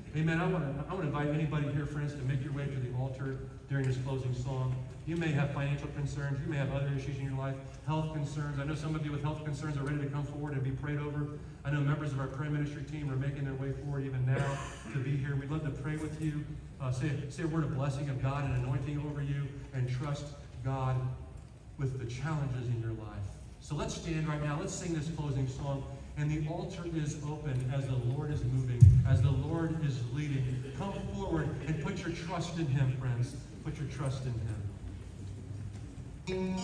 Amen. I want to invite anybody here, friends, to make your way to the altar during this closing song. You may have financial concerns. You may have other issues in your life, health concerns. I know some of you with health concerns are ready to come forward and be prayed over. I know members of our prayer ministry team are making their way forward even now to be here. We'd love to pray with you. Say a word of blessing of God and anointing over you, and trust God with the challenges in your life. So let's stand right now. Let's sing this closing song. And the altar is open as the Lord is moving, as the Lord is leading. Come forward and put your trust in Him, friends. Put your trust in Him.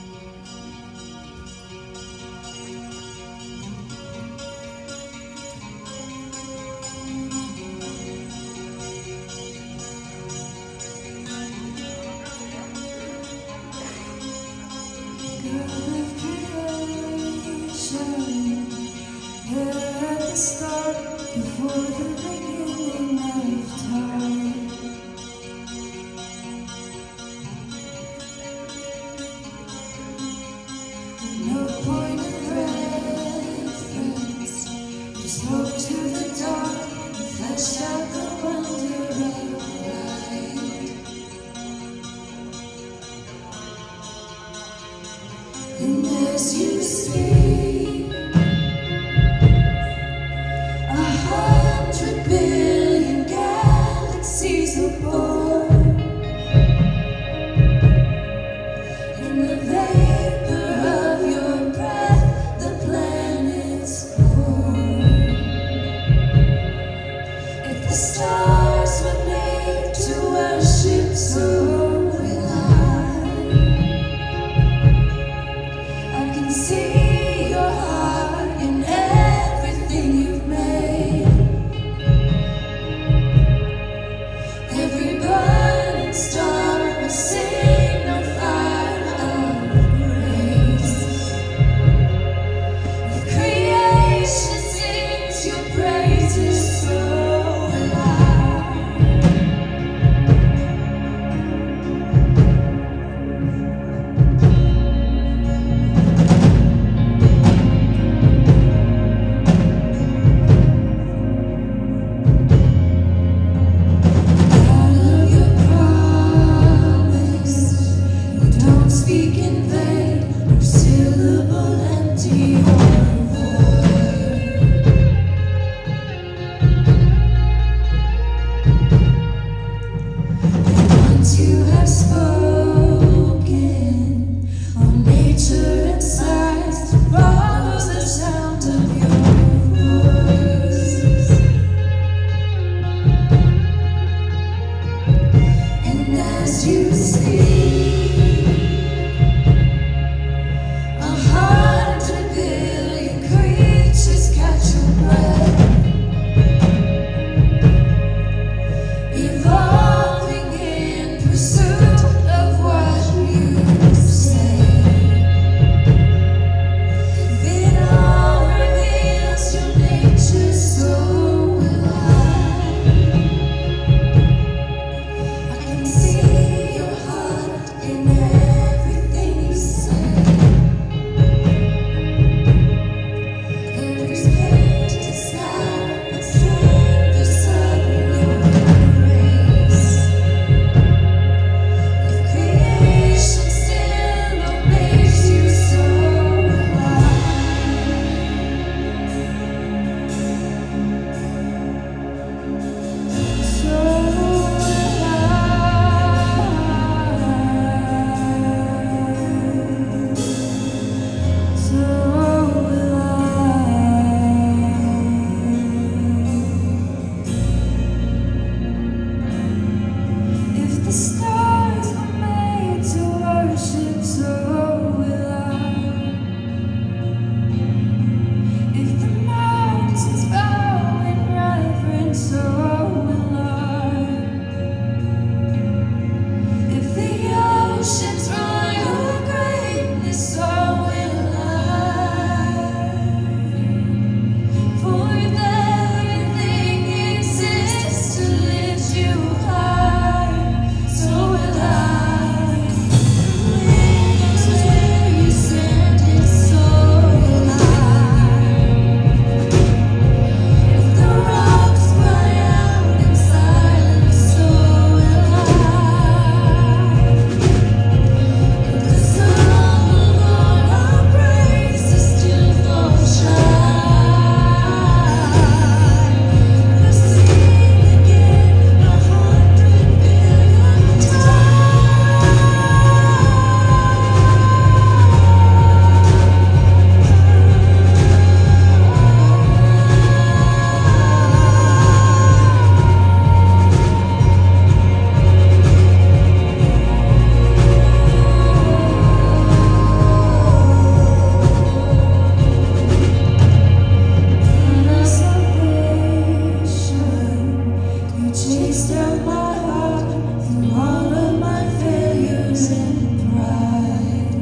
chased out my heart through all of my failures and pride.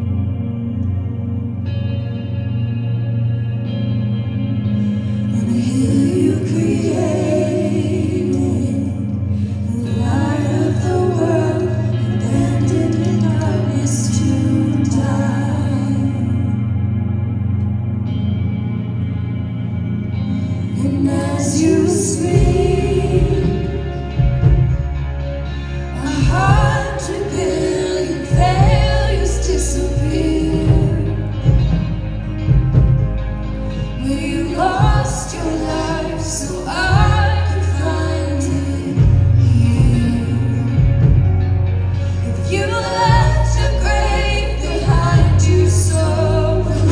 On a hill you created, the light of the world, abandoned in darkness to die. And as you speak, 100 billion failures disappear. Where you lost your life so I could find it here. If you left your grave behind you, so will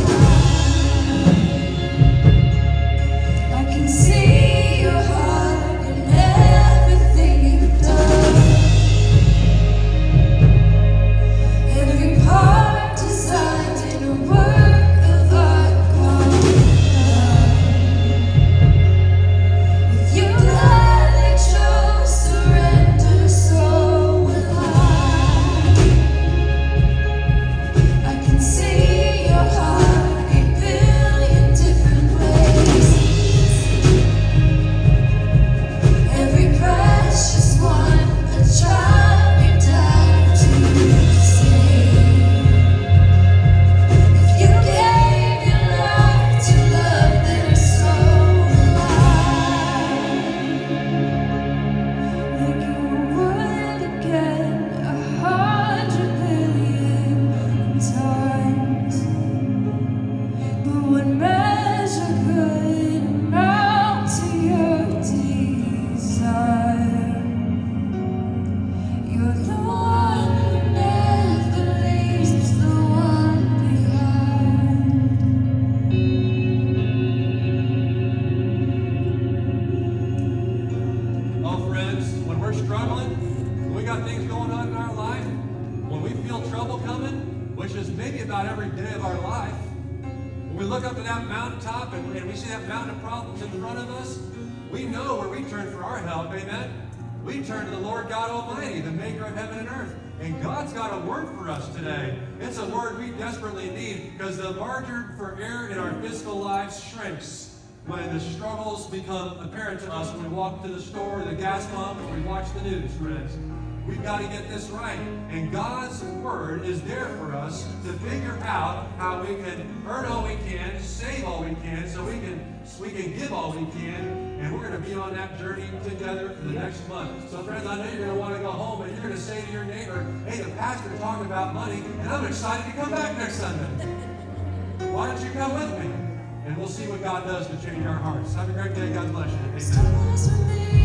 I can see your heart in everything you've done. Every part designed in a work of art called love. If you gladly chose surrender, so will I can see your heart 8 billion different ways. Every precious one, a child you died to save. If you gave your life to love, then so will like you would again 100 billion times. But what measure could amount to your desire? You're the one who never leaves the one behind. Oh, friends, when we're struggling, when we got things going on in our life, when we feel trouble coming, which is maybe about every day of our life, when we look up to that mountaintop and we see that mountain of problems in front of us, we know where we turn for our help, amen? We turn to the Lord God Almighty, the maker of heaven and earth. And God's got a word for us today. It's a word we desperately need because the margin for error in our physical lives shrinks when the struggles become apparent to us when we walk to the store, the gas pump, or we watch the news, friends. We've got to get this right. And God's word is there for us to figure out how we can earn all we can, save all we can, so we can give all we can. And we're going to be on that journey together for the next month. So friends, I know you're going to want to go home and you're going to say to your neighbor, hey, the pastor talking about money, and I'm excited to come back next Sunday. Why don't you come with me? And we'll see what God does to change our hearts. Have a great day. God bless you. Amen.